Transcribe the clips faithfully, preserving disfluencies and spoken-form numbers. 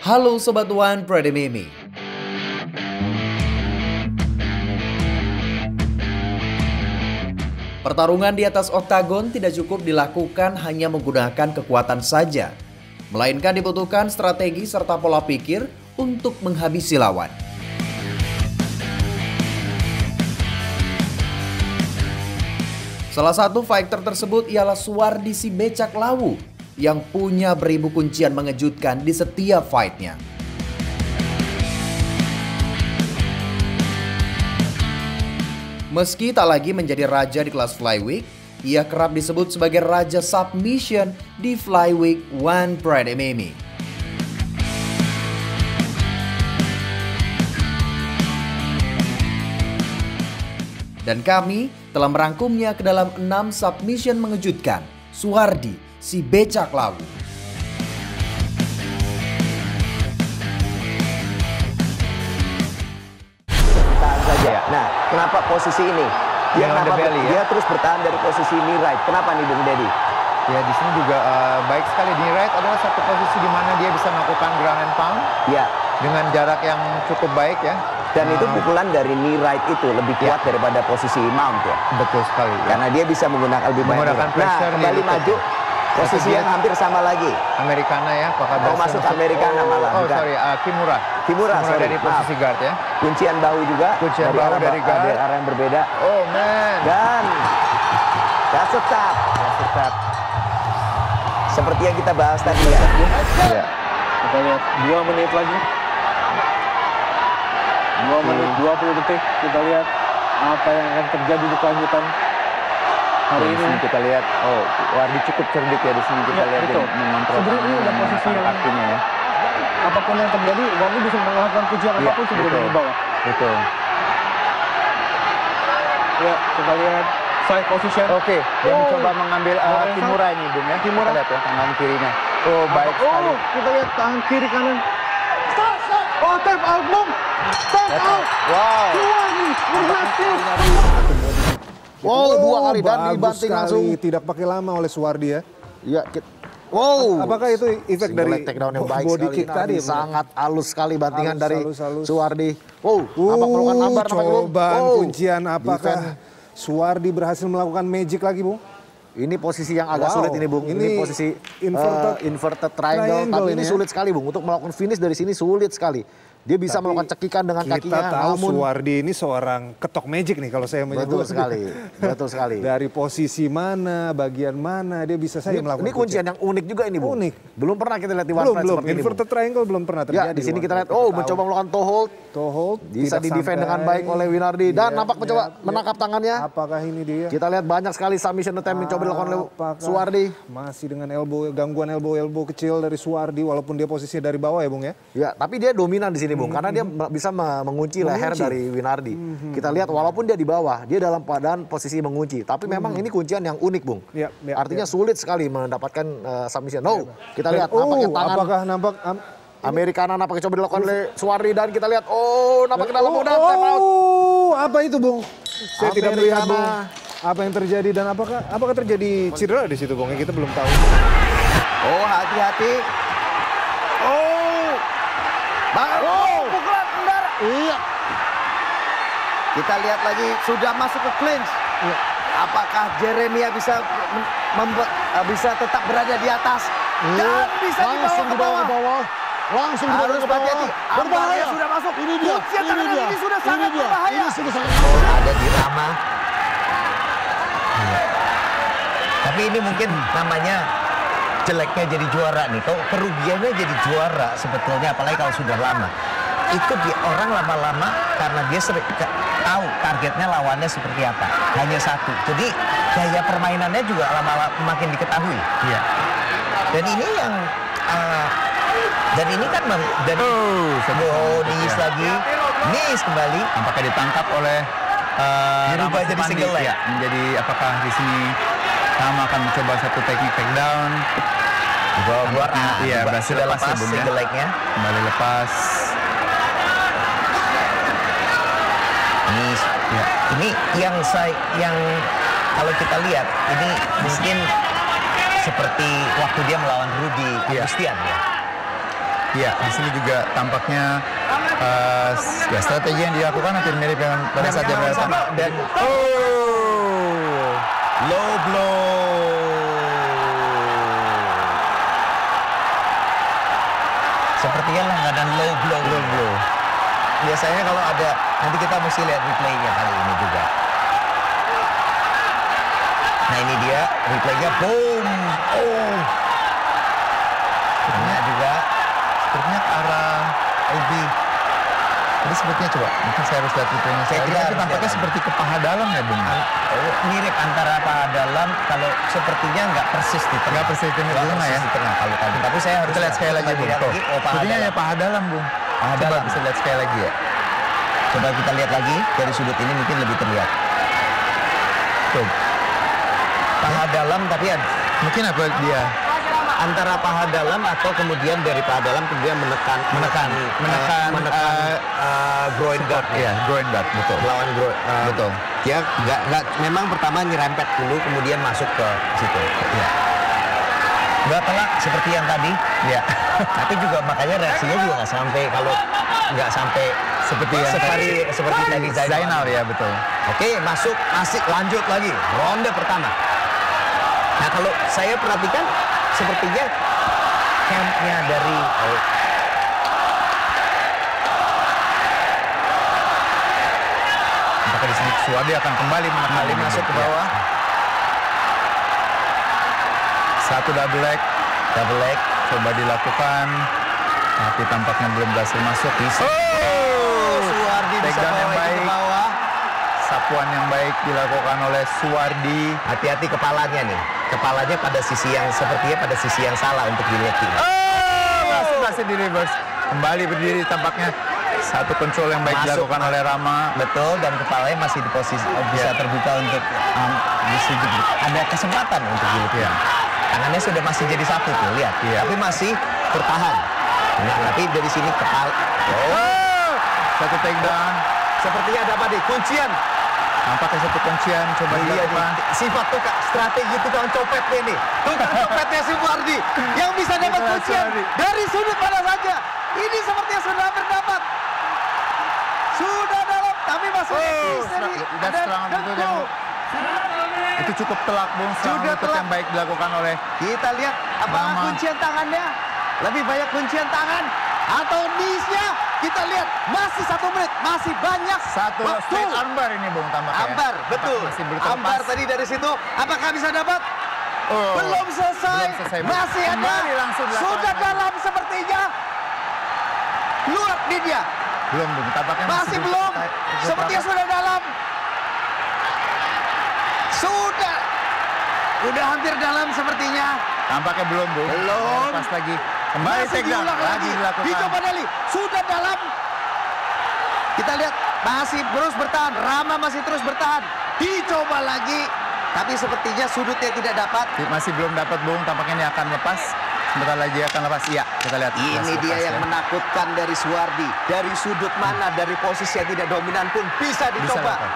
Halo Sobat One Pride M M A. Pertarungan di atas oktagon tidak cukup dilakukan hanya menggunakan kekuatan saja, melainkan dibutuhkan strategi serta pola pikir untuk menghabisi lawan. Salah satu fighter tersebut ialah Suwardi si Becak Lawu yang punya beribu kuncian mengejutkan di setiap fightnya. Meski tak lagi menjadi raja di kelas flyweight, ia kerap disebut sebagai raja submission di flyweight One Pride M M A. Dan kami telah merangkumnya ke dalam enam submission mengejutkan Suwardi si Becak Lawu. Bertahan saja. Nah, kenapa posisi ini? Dia, Yang kenapa, belly, dia ya? terus bertahan dari posisi knee right. Kenapa nih Bung Deddy? Ya, di sini juga uh, baik sekali. Knee right adalah satu posisi di mana dia bisa melakukan ground and pound Ya. dengan jarak yang cukup baik ya. Dan Uh, itu pukulan dari knee right itu lebih Ya. kuat daripada posisi mount ya. Betul sekali. Ya. Karena dia bisa menggunakan lebih banyak. Menggunakan knee right. pressure Nah, kembali di lutut. maju. Posisi dia- yang hampir sama lagi. Americana ya, apakah Oh, berhasil masuk Americana oh, malah, Oh, bukan? sorry, uh, Kimura. Kimura, sorry, dari posisi maaf. guard ya. Kuncian bahu juga. Kuncian dari bahu arah, dari guard. dari arah yang berbeda. Oh man. Dan that's a tap. That's a tap. Seperti yang kita bahas tadi ya. Ya. Kita lihat dua menit lagi. dua menit dua puluh detik. Kita lihat apa yang akan terjadi di kelanjutan hari Di ini. sini kita lihat, oh, Wardi cukup cerdik ya di sini kita Ya, lihat betul. dia mengontrol Sebenarnya ini udah posisi yang- kakinya ya. Apapun yang terjadi, Wardi bisa melakukan pujian Iya, apapun sebelum betul. di bawah. Betul. Ya, kita lihat side position. Oke, dia Oh. mencoba mengambil uh, Oh, Kimura ini, Bung ya. Kimura. Kita lihat ya tangan kirinya. Oh, baik sekali. Oh, kita lihat tangan kiri kanan. Oh, tap out, Bung. Tap out. Wow. Suwardi berhasil. Wow, dua kali dan bagus dibanting sekali. langsung. Tidak pakai lama oleh Suwardi ya. Iya, kita- wow. Apakah itu efek Single dari leg takedown yang baik body sekali kick tadi? sangat halus sekali bantingan Halus, dari halus, halus. Suwardi. Wow, nampak pelukan Uh, ambar nampak belum? cobaan Wow. kuncian apakah Defend. Suwardi berhasil melakukan magic lagi, Bung? Ini posisi yang agak Wow. sulit ini, Bung. Ini, Ini posisi inverted- uh, inverted triangle, triangle tapi ini ini ya. sulit sekali, Bung. Untuk melakukan finish dari sini sulit sekali. Dia bisa Tapi melakukan cekikan dengan Kita kakinya, tahu namun Suwardi ini seorang ketok magic nih kalau saya menyebut. betul sekali, betul sekali. Dari posisi mana, bagian mana dia bisa saja Ini, melakukan ini kuncian yang unik juga ini, Bung. Unik. Belum pernah kita lihat di one belum fight belum seperti ini, Bung. inverted triangle belum pernah terjadi. Ya, di sini One kita Fight. lihat, oh, tahu. mencoba melakukan toe hold. toe hold Bisa tidak di-defend sampai. dengan baik oleh Winardi. Dan Iya, nampak mencoba iya, menangkap iya. tangannya. Apakah ini dia? Kita lihat banyak sekali submission attempt mencoba dilakukan oleh Apakah Suwardi. masih dengan elbow, gangguan elbow elbow kecil dari Suwardi walaupun dia posisinya dari bawah ya, Bung ya. Ya, tapi dia dominan di sini, Bung, karena dia me- bisa me- mengunci leher Mengunci. dari Winardi. Kita lihat walaupun dia di bawah, dia dalam keadaan posisi mengunci. Tapi memang ini kuncian yang unik, Bung. Ya, ya, Artinya ya. sulit sekali mendapatkan uh, submission. No, kita lihat Oh, nampaknya tangan apakah nampak am- Americana nampaknya coba dilakukan oleh Suwardi dan kita lihat, oh, nampaknya dalam oh, mudah tap out. oh, apa itu, Bung? Saya tidak melihat, Bung. Americana. Apa yang terjadi dan apakah apakah terjadi cedera di situ, Bung? Ya, kita belum tahu. Oh, hati-hati. Oh. Bang, oh, pukulan mendarat. Iya. Kita lihat lagi sudah masuk ke clinch. Iya. Apakah Jeremia bisa mem- membuat uh, bisa tetap berada di atas dan bisa Langsung dibawa ke bawah? Langsung dibawa Harus ke bawah. hati-hati. Ambarnya Berbahaya. sudah masuk. Ini dia. Kuncian Ini tangan dia. ini sudah Ini sangat dia. berbahaya. Ini sudah sangat Oh, ada di Rama. Iya. Tapi ini mungkin namanya jeleknya jadi juara nih. Kalau kerugiannya jadi juara sebetulnya, apalagi kalau sudah lama. Itu dia orang lama-lama karena dia sering ke, tahu targetnya lawannya seperti apa. Hanya satu. Jadi gaya permainannya juga lama-lama makin diketahui. Iya. Dan ini yang uh, dan ini kan mem- dan Oh, oh, Nis lagi. Nis kembali. Apakah ditangkap oleh uh, Dirubah Rama jadi Supandi? single leg. Ya, menjadi apakah di sini Rama akan mencoba satu teknik takedown. Dibawa keluar. Ah, Iya, diba- berhasil sudah lepas lepas ya, Bung, ya. single leg-nya. Kembali lepas. Ini, Ya. ini yang saya, yang kalau kita lihat ini mungkin seperti waktu dia melawan Rudy Iya. Agustian ya. Ya, di sini juga tampaknya uh, ya strategi yang dilakukan hampir mirip dengan pada saat jam sama. Dan oh, low blow. Sepertinya langganan low blow. Low blow. Biasanya kalau ada, nanti kita mesti lihat replaynya kali ini juga. Nah ini dia replaynya, boom. Oh. Kena juga. Sepertinya ke arah L B. Jadi sepertinya coba, mungkin saya harus lihat replaynya. Saya kira tampaknya seperti ke paha dalam ya, Bung. Oh, mirip antara paha dalam, kalau sepertinya nggak persis di tengah. Nggak persis di tengah ya. Di tengah kalau tadi. Tapi saya harus kita lihat sekali lagi, Bung. Oh, sepertinya ya paha dalam, Bung. Paha Coba dalam. bisa lihat sekali lagi ya. Coba kita lihat lagi dari sudut ini mungkin lebih terlihat. Tuh. Paha dalam tapi ada. Mungkin apa dia? Antara paha dalam atau kemudian dari paha dalam kemudian menekan menekan menekan uh, menekan uh, uh, groin guard ya, groin guard betul. Lawan groin uh, betul. Ya nggak nggak memang pertama nyerempet dulu kemudian masuk ke situ. Ya. Nggak telak seperti yang tadi. Ya. Tapi juga makanya reaksinya juga nggak sampai kalau nggak sampai seperti yang seperti seperti tadi Zainal. Zainal ya betul. Oke masuk masih lanjut lagi ronde pertama. Nah kalau saya perhatikan sepertinya campnya dari oh. Maka di sini Suwardi akan kembali kembali masuk ke bawah. Satu double leg, double leg coba dilakukan, tapi tampaknya belum berhasil masuk. Bisa. Oh, Suwardi bisa bawa baik. ke bawah. Sapuan yang baik dilakukan oleh Suwardi. Hati-hati kepalanya nih. Kepalanya pada sisi yang sepertinya pada sisi yang salah untuk dileti. Oh, masih masih di reverse. Kembali berdiri tampaknya. Satu control yang baik masuk, dilakukan oleh Rama. Betul, dan kepalanya masih di posisi oh, bisa yeah. terbuka untuk um, bisa ada kesempatan untuk dileti. Yeah. Tangannya sudah masih jadi satu tuh, lihat. Yeah. Tapi masih bertahan. Nah, yeah. tapi dari sini kepala. Oh. Oh. Satu takedown. Sepertinya ada apa nih? Kuncian. Nampaknya satu kuncian, coba dia nih. Sifat tukang strategi tukang copetnya nih. Tukang copetnya si Suwardi yang bisa dapat kuncian dari sudut mana saja. Ini sepertinya sudah berdapat. Sudah dalam, tapi masih oh, dari ada serangan itu yang itu cukup telak, Bung. Sudah telak yang baik dilakukan oleh. Kita lihat apakah kuncian tangannya lebih banyak kuncian tangan atau knees-nya. Kita lihat masih satu menit, masih banyak satu straight armbar ini, Bung, tampaknya. Armbar, betul. Masih armbar tadi dari situ, apakah bisa dapat? Oh, belum selesai, belum selesai masih ada. Sudah dalam sepertinya. Luar di dia. Belum, Bung, tampaknya masih, masih belum. Sepertinya sudah dalam. Sudah. Udah hampir dalam sepertinya. Tampaknya belum, Bung. Belum. Pas lagi. Kembali takedown lagi dilakukan. Dicoba Deli, sudah dalam. Kita lihat masih terus bertahan. Rama masih terus bertahan. Dicoba lagi, tapi sepertinya sudutnya tidak dapat. Masih belum dapat, Bung. Tampaknya ini akan lepas. Sebentar lagi akan lepas. Iya, kita lihat. Ini dia yang ya. menakutkan dari Suwardi. Dari sudut mana, dari posisi yang tidak dominan pun bisa dicoba. Bisa,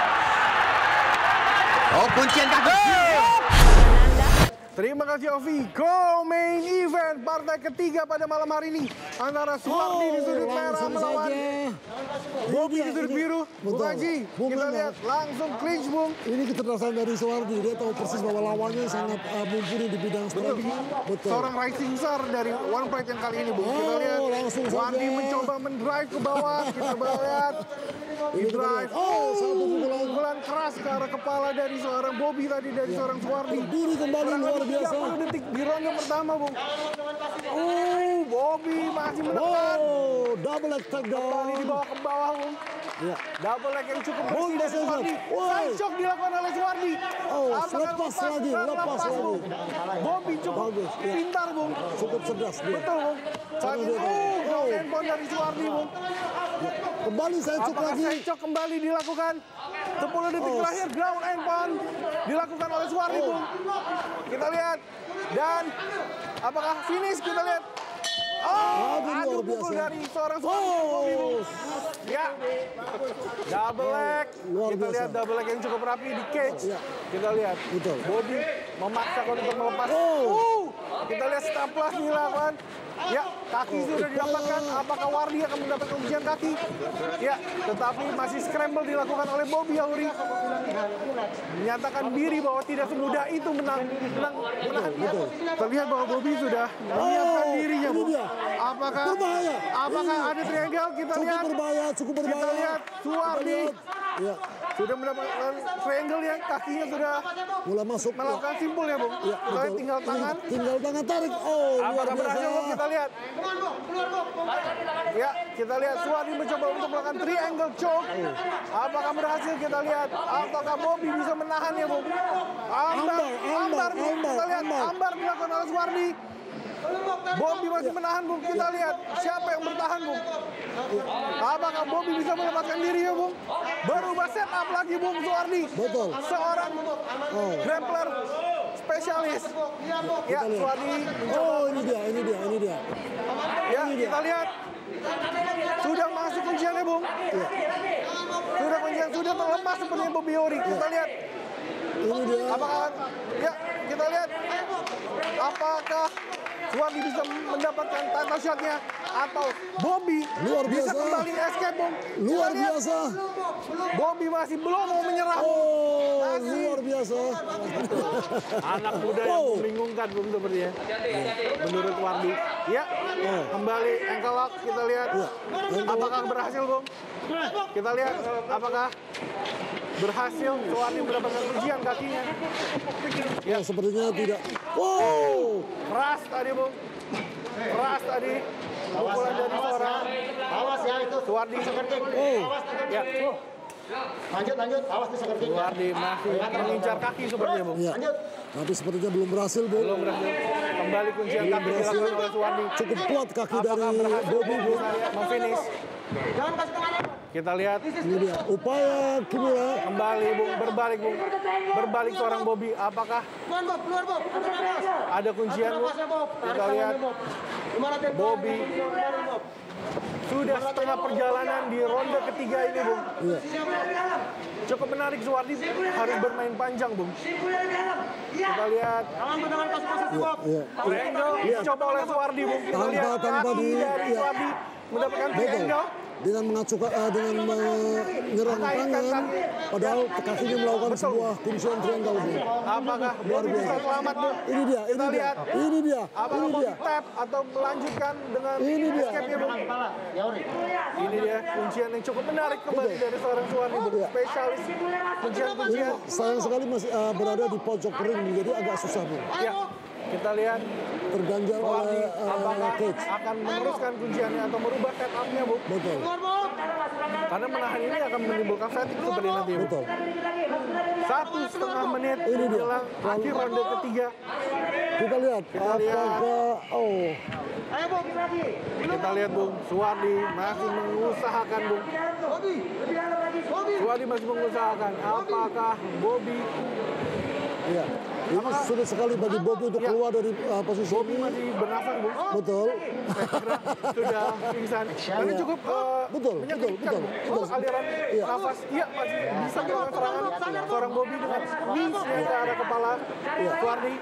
oh, kuncian kaki. Oh! Terima kasih Ovi. Go main event partai ketiga pada malam hari ini antara Suwardi oh, di sudut merah melawan Bobby di sudut biru. Bung Haji, kita lihat langsung clinch, Bung. Ini kecerdasan dari Suwardi. Dia tahu persis bahwa lawannya sangat uh, mumpuni di bidang strategi. Betul. Seorang rising star dari One Pride yang kali ini, Bung. Oh, kita lihat Suwardi mencoba mendrive ke bawah. Kita lihat di drive. Oh, satu pukulan. pukulan keras ke arah kepala dari seorang Bobby tadi dari ya. seorang Suwardi. Berdiri kembali luar biasa. tiga puluh detik di ronde pertama, Bung. Uh, Bobby masih menekan. Oh, double leg takedown. Kembali dibawa ke bawah, Bung. Ya. Double leg yang cukup bersih dari Suwardi. Side shock dilakukan oleh Suwardi. Oh, lepas lagi, lepas lagi. Bung. Bobby cukup Bagus, ya. pintar, Bung. Cukup cerdas dia. Betul, Bung. Saat itu, oh, handphone dari Suwardi, Bung. Ya. Kembali side shock lagi. Side shock kembali dilakukan. sepuluh detik oh. terakhir ground and pound dilakukan oleh Suwardi, oh. Bung. Kita lihat. Dan apakah finish? Kita lihat. Oh, adu pukul dari seorang Suwardi. Oh. Ya. Double leg. Luar kita biasa. lihat double leg yang cukup rapi di cage. Ya. Kita lihat. Betul. Bobby memaksakan untuk melepas. Oh. Uh, kita lihat stop loss dilakukan. Ya, kaki sudah didapatkan. Apakah Wardi akan mendapatkan ujian kaki? Ya, tetapi masih scramble dilakukan oleh Bobby Yauri. Menyatakan diri bahwa tidak semudah itu menang, menang, menahan. Terlihat bahwa Bobby sudah menyiapkan Oh, dirinya, Bu. ini dia. Apakah, Berbahaya. apakah Ini. ada triangle? Kita Cukup lihat. berbahaya, cukup berbahaya. Kita lihat Suwardi Ya, sudah mendapatkan triangle yang kakinya sudah mulai masuk. melakukan simpul ya, Bu. Ya, Kita lihat betul. tinggal tangan. Tinggal tangan tarik. Oh, luar Apakah biasa. berhasil, Bu? Kita lihat. Ya, kita lihat Suwardi mencoba untuk melakukan triangle choke. Apakah berhasil? Kita lihat. Apakah Bobby bisa menahan ya, Bu? Ambar, ambar, Bu. Kita lihat ambar dilakukan oleh Suwardi. Bobby masih menahan, Bu. Kita lihat siapa yang bertahan, Bu. Apakah Bobby bisa melepaskan diri ya, Bu? Berubah setup lagi, Bu, Suwardi. Betul. Seorang Oh. grappler spesialis. Ya, Suwardi mencoba. Oh, ini dia, ini dia, ini dia. Ya, kita lihat. Sudah masuk kunciannya, Bung. Sudah kuncian, sudah terlepas sepertinya Bobby Yauri. Kita lihat. Ini dia. Apakah, ya, kita lihat. Apakah Suwardi bisa mendapatkan title shot-nya atau Bobby Luar bisa biasa. kembali escape, Bung. Luar Kita lihat. biasa. Bobby masih belum mau menyerah, Bung. Oh, Masih. luar biasa. Anak muda yang Oh. membingungkan, Bung, sepertinya. Menurut Wardi. Ya, kembali ankle lock, kita lihat. Apakah berhasil, Bung? Kita lihat apakah berhasil Suwardi mendapatkan ujian kakinya. Ya, sepertinya tidak. Wow. Keras tadi, Bung. Keras tadi. Pukulan dari seorang Awas ya itu. Suwardi. Oh. Ya, Lanjut lanjut. Awas tuh seperti. Suwardi masih mengincar kaki sepertinya, Bung. Ya. Tapi sepertinya belum berhasil, Bu. Belum berhasil. Kembali kuncian kaki dilakukan oleh Suwardi. Cukup kuat kaki dari Apakah berhasil Bobby, Bu. memfinish? Jangan kasih tangannya. Kita lihat Ini dia. Upaya Kimura. kembali, Bung, berbalik, Bung. Berbalik seorang Bobby. Apakah Keluar Bob, keluar Bob. Atur nafas. ada kuncian, Bung? Nafasnya Bob. Kita lihat Gimana tempo? Bobby. Kemarin, Bob. Sudah setengah perjalanan di ronde ketiga ini, Bung. Iya. Cukup menarik, Suwardi harus bermain panjang, Bung. Kita lihat Tangan tangan pas posisi Bob. Iya. triangle dicoba oleh Suwardi, Bung. Kita Tanpa- lihat tanpa kaki di- dari iya. Suwardi mendapatkan Betul. triangle. Dengan mengacukan, uh, dengan menyerang tangan, padahal kakinya melakukan sebuah kuncian triangle, Bu. Apakah Bobby bisa selamat, Bung? Ini dia, ini Kita dia, lihat ini dia, apakah ini Bobby dia. tap atau melanjutkan dengan Ini dia. escape-nya, Bung? Yauri. Ini dia kuncian yang cukup menarik kembali dari seorang Suwardi, Bung. Iya. Spesialis kuncian-kuncian. Ini sayang sekali masih uh, berada di pojok ring, jadi agak susah, Bu. Ya, kita lihat Terganjal Suwardi oleh uh, apakah coach. akan meneruskan kunciannya atau merubah setup-nya, Bu. Betul, Karena menahan ini akan menimbulkan fatigue seperti nanti, Bu. betul. Satu setengah menit Ini dia. menjelang akhir ronde ketiga. Kita lihat Kita lihat. apakah, oh, Ayo Bob, lagi. Kita lihat, Bung, Suwardi masih mengusahakan, Bung. Bobby. Bobby. Suwardi masih mengusahakan. Apakah Bobby iya. Ini sulit sekali bagi Bobby untuk Ya. keluar dari uh, posisi Bobby ini. masih bernafas, Bung? Betul. Saya kira sudah pingsan. Tapi Iya. cukup uh, Betul, menyakitkan, betul, Bung. betul. Untuk aliran Iya. nafas. Iya, masih bisa melakukan serangan seorang Bobby dengan knees-nya ke arah kepala Suwardi.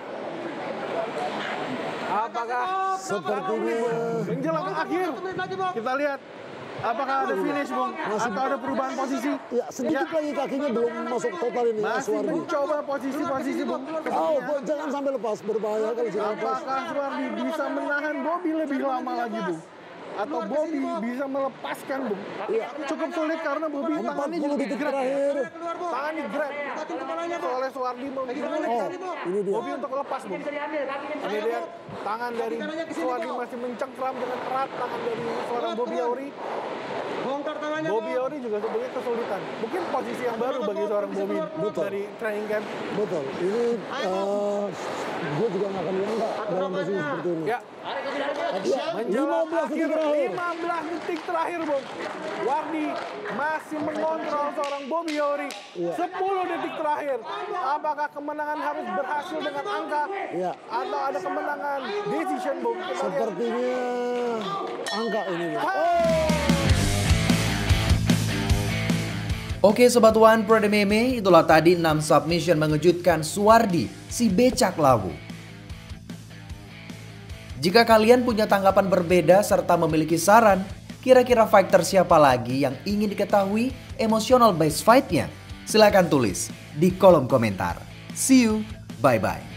Apakah Sepertinya menjelang akhir kita lihat apakah ada finish, Bung, atau ada perubahan posisi? ya sedikit lagi kakinya belum masuk total ini, Masih Suwardi. mencoba posisi-posisi, Bung. Oh, Bo- jangan sampai lepas, berbahaya kalau sudah lepas. Apakah Suwardi bisa menahan Bobby lebih lama lagi, Bung? Atau Bobby bisa melepaskan, Bung? Cukup sulit karena Bobby empat tangannya puluh juga detik di-grab. terakhir. Tangan di grab oleh Suwardi menyulitkan Oh, ini dia. Bobby untuk lepas, Bung. Ini dia tangan dari Suwardi masih mencengkram dengan erat tangan dari seorang Bobby Yauri. Bongkar tangannya. Bobby Yauri juga sebenarnya kesulitan. Mungkin posisi yang baru bagi seorang Bobby dari training camp. Betul. Ini uh, gue juga nggak akan nyangka dalam posisi seperti ini. Ya, Ya, menjelang lima belas detik akhir terakhir. lima belas detik terakhir, Bung. Wardi masih mengontrol seorang Bobby Yauri. Iya. sepuluh detik terakhir. Apakah kemenangan harus berhasil dengan angka Iya. atau ada kemenangan decision, Bung? Kita lihat. Sepertinya angka ini. Ya. Oke Sobat One Pro M M A, itulah tadi enam submission mengejutkan Suwardi, si becak lawu. Jika kalian punya tanggapan berbeda serta memiliki saran, kira-kira fighter siapa lagi yang ingin diketahui emotional based fight-nya? Silahkan tulis di kolom komentar. See you, bye-bye.